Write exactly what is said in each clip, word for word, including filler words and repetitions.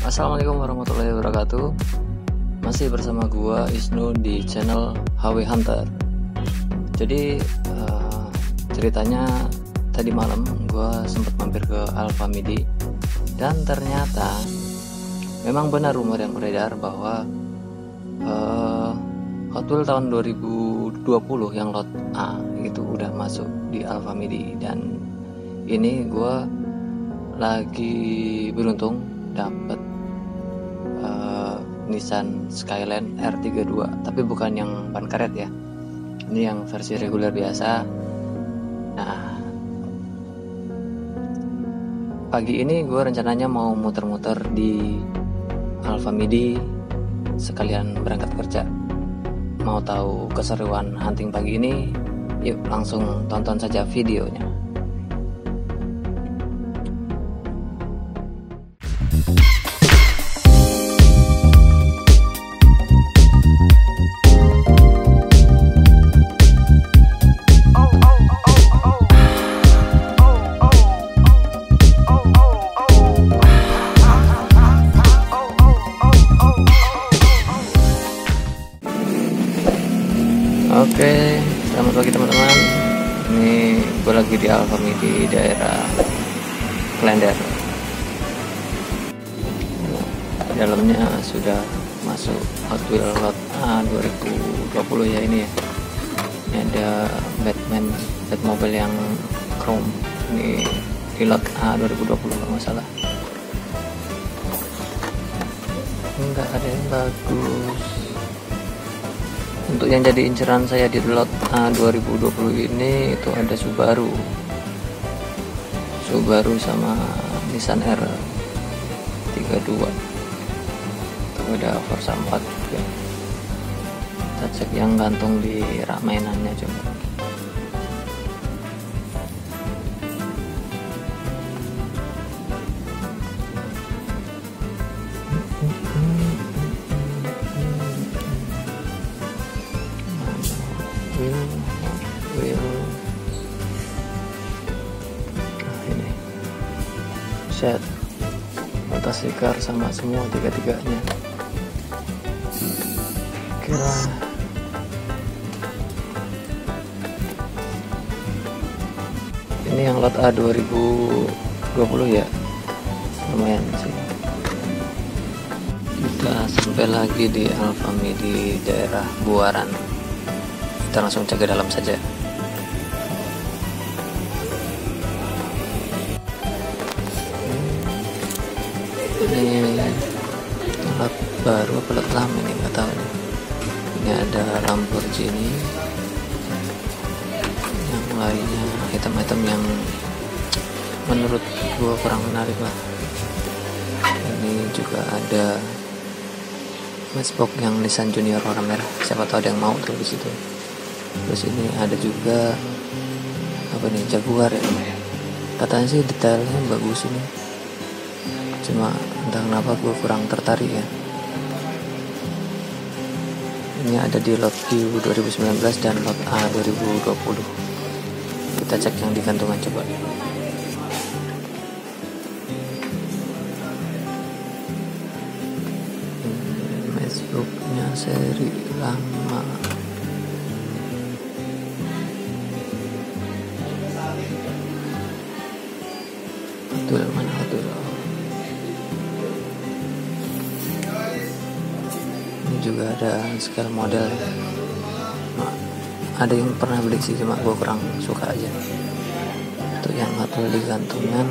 Assalamualaikum warahmatullahi wabarakatuh. Masih bersama gua Isnu di channel H W Hunter. Jadi uh, ceritanya tadi malam gua sempat mampir ke Alfamidi dan ternyata memang benar rumor yang beredar bahwa uh, Hot Wheels tahun dua ribu dua puluh yang lot A itu udah masuk di Alfamidi, dan ini gua lagi beruntung dapat uh, Nissan Skyline R tiga puluh dua, tapi bukan yang ban karet ya, ini yang versi reguler biasa. Nah, pagi ini gue rencananya mau muter-muter di Alfamidi sekalian berangkat kerja. Mau tahu keseruan hunting pagi ini? Yuk langsung tonton saja videonya. Oke, selamat pagi teman-teman. Ini gue lagi di Alfamidi di daerah Klender. Dalamnya sudah masuk Hot Wheels lot A dua ribu dua puluh ya ini ya. Ini ada Batman, Batmobile yang chrome. Ini di lot A dua ribu dua puluh kalau nggak salah. Enggak ada yang bagus. Untuk yang jadi inceran saya di lot A dua ribu dua puluh ini itu ada Subaru Subaru sama Nissan R tiga puluh dua. Itu ada Forza empat juga. Kita cek yang gantung di rak mainannya coba. Wheel, wheel. Nah ini set atas sikar sama semua tiga-tiganya. Kira ini yang lot A dua ribu dua puluh ya, lumayan sih. Kita sampai lagi di Alfamidi daerah Buaran. Kita langsung cek ke dalam saja. Ini lot baru apa lot lama ini nggak tahu nih. Ini ada Lamborghini, yang lainnya item-item yang menurut gua kurang menarik lah. Ini juga ada Matchbox yang Nissan Junior warna merah, siapa tahu ada yang mau tuh di situ. Terus ini ada juga apa nih, Jaguar ya, katanya sih detailnya bagus ini, cuma entah kenapa gue kurang tertarik ya. Ini ada di lot Q dua ribu sembilan belas dan lot A dua ribu dua puluh. Kita cek yang di gantungan coba. Matchboxnya seri lama. Betul, mana betul. Ini juga ada scale model. Nah, ada yang pernah beli sih, cuma gue kurang suka aja. Untuk yang betul di gantungan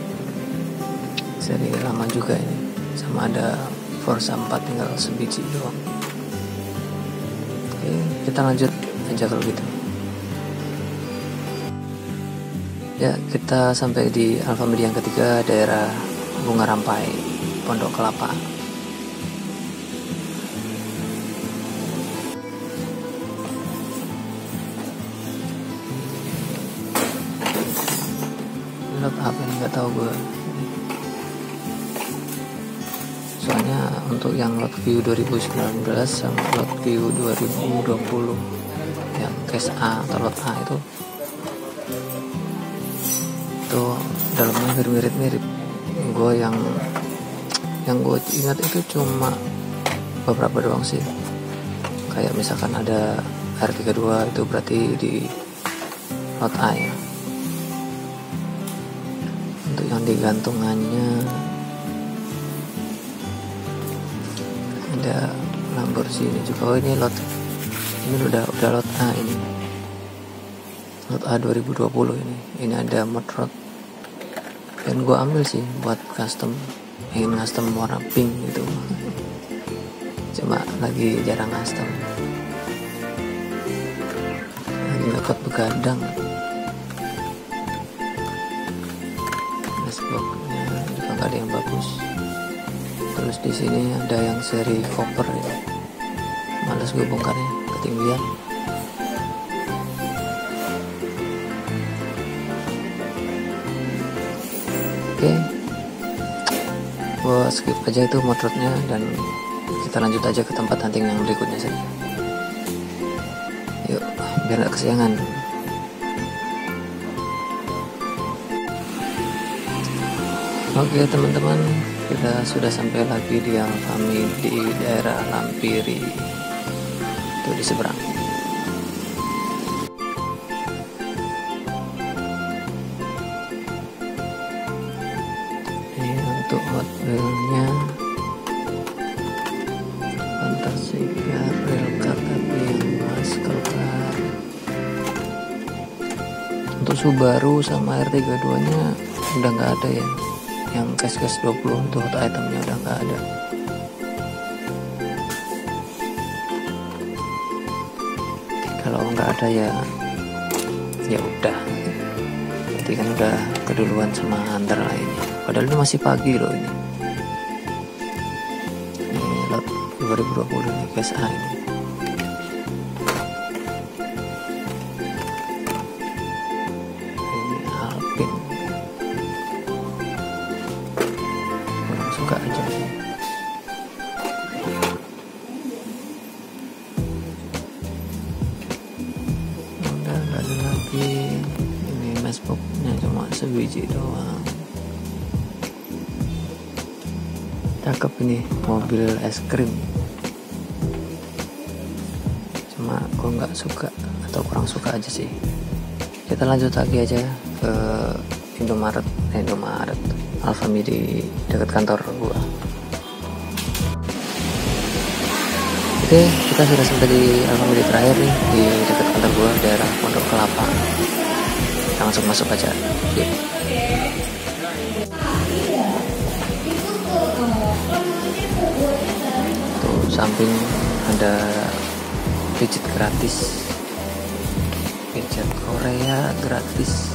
seri lama juga ini, sama ada Forza empat tinggal sebiji doang. Oke, kita lanjut aja kalau gitu. Ya, kita sampai di Alfamidi yang ketiga, daerah Bunga Rampai, Pondok Kelapa. Lot apa ini nggak tahu gue. Soalnya untuk yang lot Q dua ribu sembilan belas sama lot Q dua ribu dua puluh yang case A atau lot A itu itu dalamnya mirip-mirip. Gue yang yang gue ingat itu cuma beberapa doang sih. Kayak misalkan ada R tiga puluh dua, itu berarti di lot A ya. Untuk yang digantungannya ada Lamborghini juga. Oh ini lot, ini udah udah lot A ini. Lot A dua ribu dua puluh ini. Ini ada mod rod. Dan gue ambil sih buat custom, ingin custom warna pink gitu. Cuma lagi jarang custom, lagi nggak kuat begadang. Dashboardnya juga nggak ada yang bagus. Terus di sini ada yang seri copper ya. Males gue bongkarnya, ketinggian. Oke, gue skip aja itu motornya dan kita lanjut aja ke tempat hunting yang berikutnya saja. Yuk, biar gak kesiangan. Oke teman-teman, kita sudah sampai lagi di Alfamidi di daerah Lampiri, itu di seberang. Untuk Hot Wheels-nya Fantasika Railcar, tapi yang muscle car. Untuk Subaru sama R tiga puluh dua nya udah nggak ada ya, yang Cash-Cash dua puluh untuk hot itemnya udah nggak ada. Kalau nggak ada ya ya udah, berarti kan udah keduluan sama hunter lainnya. Padahal ini masih pagi loh ini. Ini lot dua ribu dua puluh ini guys, A ini. Ini Alpine. Kurang suka aja sih. Udah nggak ada lagi. Ini Macbooknya cuma sebiji doang. Cakep ini mobil es krim, cuma gue nggak suka atau kurang suka aja sih. Kita lanjut lagi aja ke Indomaret, eh, Indomaret Alfamidi dekat kantor gua. Oke, kita sudah sampai di Alfamidi terakhir nih, di dekat kantor gua, daerah Pondok Kelapa. Kita langsung masuk aja. Yuk. Samping ada pijat gratis, pijat Korea gratis,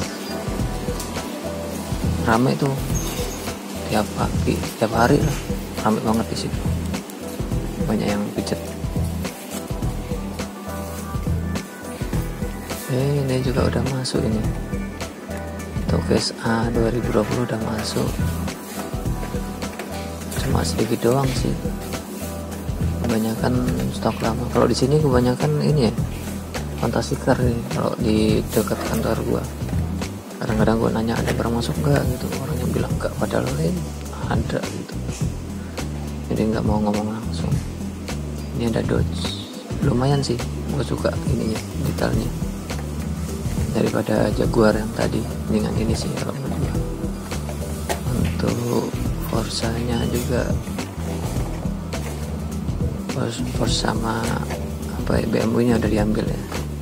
rame tuh tiap pagi, tiap hari lah, rame banget di situ, banyak yang pijat. Eh, ini juga udah masuk ini, Tokes A dua ribu dua puluh udah masuk, cuma sedikit doang sih. Kebanyakan stok lama. Kalau di sini kebanyakan ini ya, Fantasika nih. Kalau di dekat kantor gua, kadang-kadang gua nanya ada barang masuk nggak gitu, orangnya bilang nggak, padahal lain ada gitu. Jadi nggak mau ngomong langsung. Ini ada Dodge, lumayan sih, gua suka ininya, detailnya daripada Jaguar yang tadi. Dengan ini sih kalau menurut gua. Untuk Forza-nya juga Force sama apa ya, B M W nya udah diambil ya.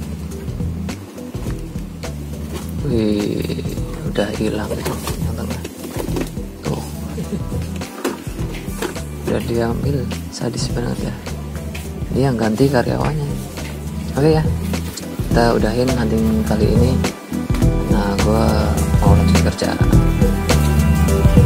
Wih, udah hilang tuh yang tengah tuh. Udah diambil, sadis banget ya. Dia yang ganti karyawannya. Oke ya, kita udahin hunting kali ini. Nah, gua mau lanjut kerja.